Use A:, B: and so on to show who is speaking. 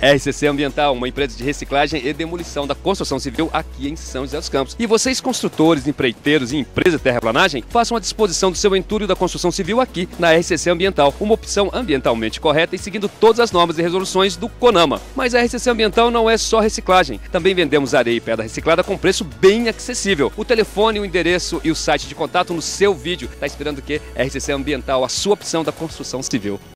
A: RCC Ambiental, uma empresa de reciclagem e demolição da construção civil aqui em São José dos Campos. E vocês, construtores, empreiteiros e empresas de terraplanagem, façam a disposição do seu entulho da construção civil aqui na RCC Ambiental, uma opção ambientalmente correta e seguindo todas as normas e resoluções do CONAMA. Mas a RCC Ambiental não é só reciclagem. Também vendemos areia e pedra reciclada com preço bem acessível. O telefone, o endereço e o site de contato no seu vídeo. Tá esperando o quê? RCC Ambiental, a sua opção da construção civil.